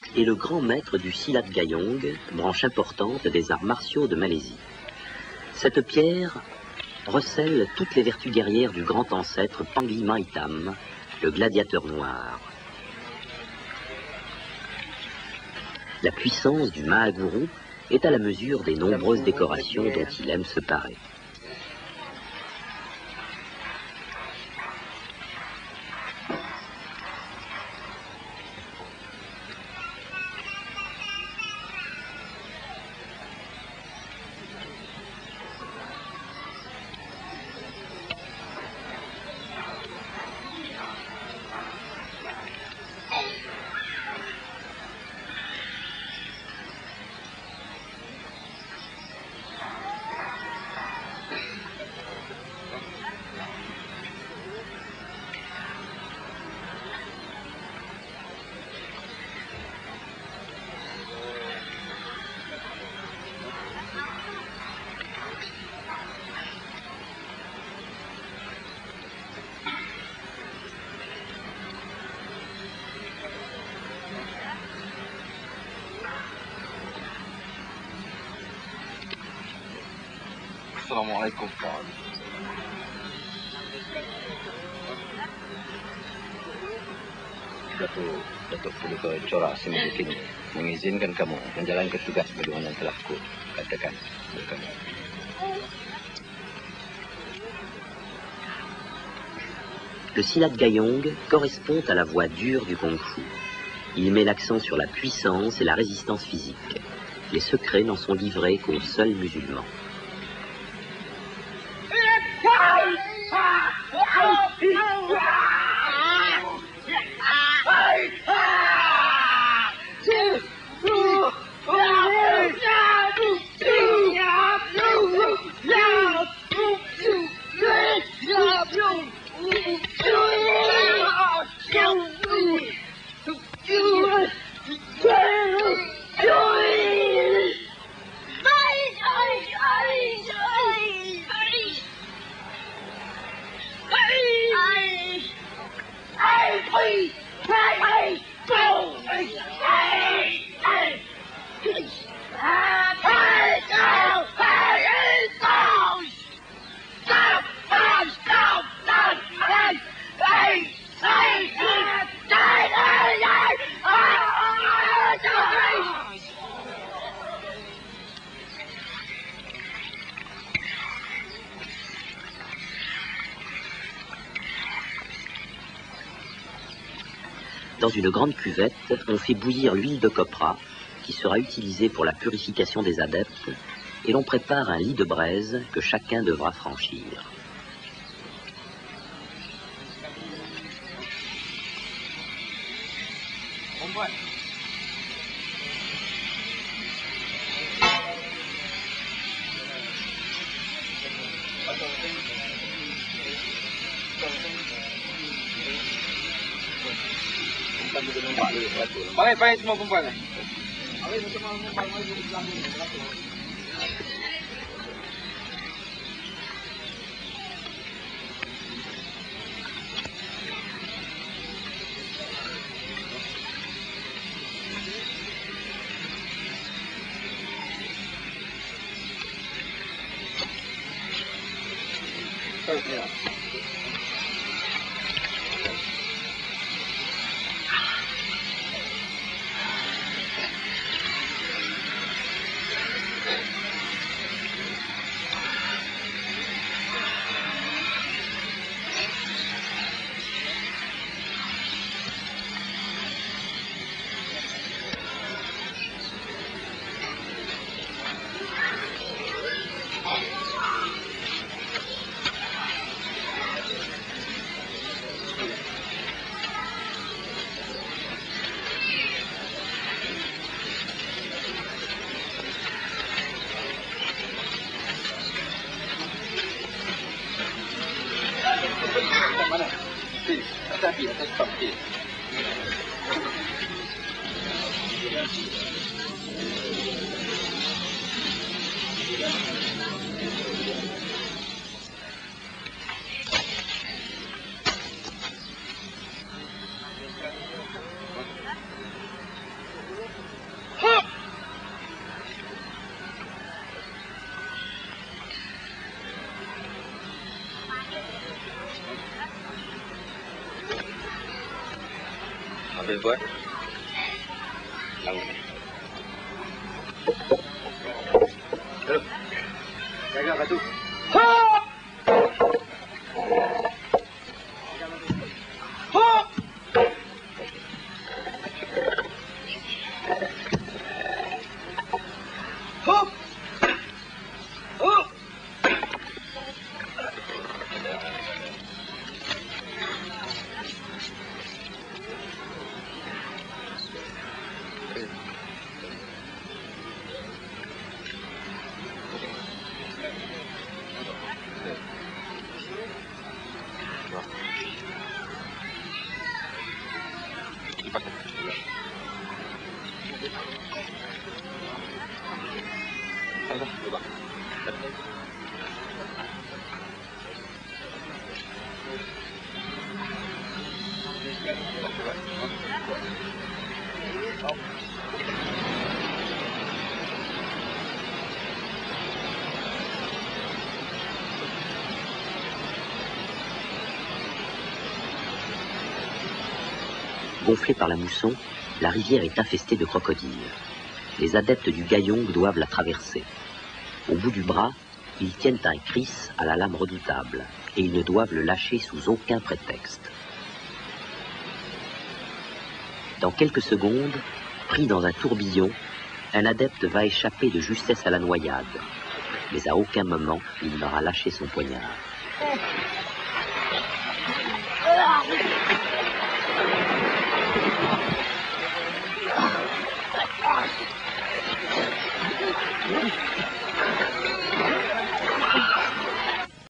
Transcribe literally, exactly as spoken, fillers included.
est le grand maître du Silat Gayong, branche importante des arts martiaux de Malaisie. Cette pierre recèle toutes les vertus guerrières du grand ancêtre Pangli Mahitam, le gladiateur noir. La puissance du Mahaguru est à la mesure des nombreuses décorations dont il aime se parer. Assalamualaikum. Datuk Datuk Puluka Corak Simukin mengizinkan kamu menjalankan tugas bagaimana yang telah ku katakan. Le Silat Gayong correspond à la voie dure du Kung Fu. Il met l'accent sur la puissance et la résistance physique. Les secrets n'en sont livrés qu'aux seuls musulmans. Dans une grande cuvette, on fait bouillir l'huile de copra, qui sera utilisée pour la purification des adeptes, et l'on prépare un lit de braise que chacun devra franchir. Baik-baik semua perempuan. Baik macam mana perempuan di Islam ni. Ya. Tapi atas pakai. Tu vois? Halo. Jaga batu. Gonflée par la mousson, la rivière est infestée de crocodiles. Les adeptes du Gayong doivent la traverser. Au bout du bras, ils tiennent un Chris à la lame redoutable, et ils ne doivent le lâcher sous aucun prétexte. Dans quelques secondes, pris dans un tourbillon, un adepte va échapper de justesse à la noyade. Mais à aucun moment, il n'aura lâché son poignard. Yeah.